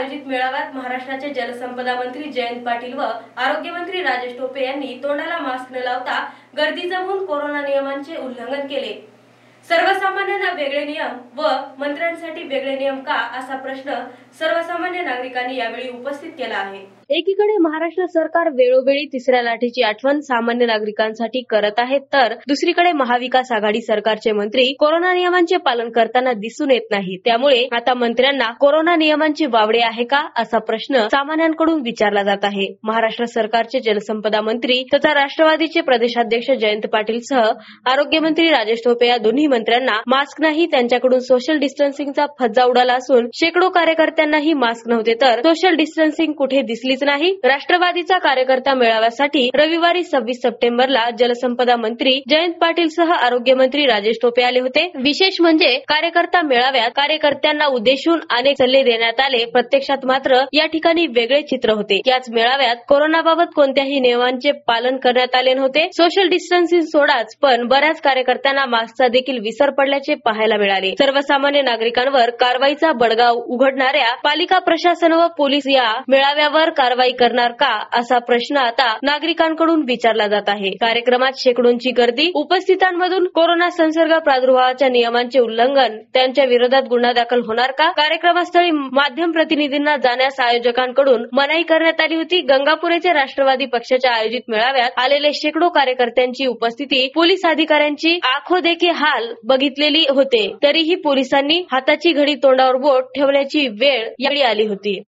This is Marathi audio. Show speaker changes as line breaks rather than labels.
आयोजित मेळाव्यात महाराष्ट्राचे जलसंपदा मंत्री जयंत पाटील व आरोग्यमंत्री राजेश टोपे यांनी तोंडाला मास्क न लावता गर्दी जमवून कोरोना नियमांचे उल्लंघन केले। सर्वसामान्यांना वेगळे नियम व मंत्र्यांसाठी वेगळे नियम का असा प्रश्न सर्वसामान्य नागरिकांनी यावेळी उपस्थित केला आहे। एकीकडे महाराष्ट्र सरकार वेळोवेळी तिसऱ्या लाटेची आठवण सामान्य नागरिकांसाठी करत आहे, तर दुसरीकडे महाविकास आघाडी सरकारचे मंत्री कोरोना नियमांचे पालन करताना दिसून येत नाही। त्यामुळे आता मंत्र्यांना कोरोना नियमांचे वावडे आहे का असा प्रश्न सामान्यांकडून विचारला जात आहे। महाराष्ट्र सरकारचे जलसंपदा मंत्री तथा राष्ट्रवादीचे प्रदेशाध्यक्ष जयंत पाटील सह आरोग्यमंत्री राजेश टोपे या दोन्ही मंत्र्यांना मास्क नाही, त्यांच्याकडून सोशल डिस्टन्सिंगचा फज्जा उडाला असून शेकडो कार्यकर्त्यांनाही मास्क नव्हते, तर सोशल डिस्टन्सिंग कुठे दिसलीच नाही। राष्ट्रवादीचा कार्यकर्ता मेळाव्यासाठी रविवारी 26 सप्टेंबरला जलसंपदा मंत्री जयंत पाटील सह आरोग्यमंत्री राजेश टोपे आले होते। विशेष म्हणजे कार्यकर्ता मेळाव्यात कार्यकर्त्यांना उद्देशून अनेक सल्ले देण्यात आले, प्रत्यक्षात मात्र या ठिकाणी वेगळे चित्र होते। याच मेळाव्यात कोरोनाबाबत कोणत्याही नियमांचे पालन करण्यात आले नव्हते। सोशल डिस्टन्सिंग सोडाच, पण बऱ्याच कार्यकर्त्यांना मास्कचा देखील विसर पडल्याचे पाहायला मिळाले। सर्वसामान्य नागरिकांवर कारवाईचा बडगा उघडणाऱ्या पालिका प्रशासन व पोलीस या मेळाव्यावर कारवाई करणार का असा प्रश्न आता नागरिकांकडून विचारला जात आहे। कार्यक्रमात शेकडोंची गर्दी, उपस्थितांमधून कोरोना संसर्ग प्रादुर्भावाच्या नियमांचे उल्लंघन, त्यांच्या विरोधात गुन्हा दाखल होणार का? कार्यक्रमस्थळी माध्यम प्रतिनिधींना जाण्यास आयोजकांकडून मनाई करण्यात आली होती। गंगापूर येथे राष्ट्रवादी पक्षाच्या आयोजित मेळाव्यात आलेले शेकडो कार्यकर्त्यांची उपस्थिती पोलीस अधिकाऱ्यांची आखो देखे हाल बघितलेली होते, तरीही पोलिसांनी हाताची घडी तोंडावर बोट ठेवण्याची वेळ यावेळी आली होती।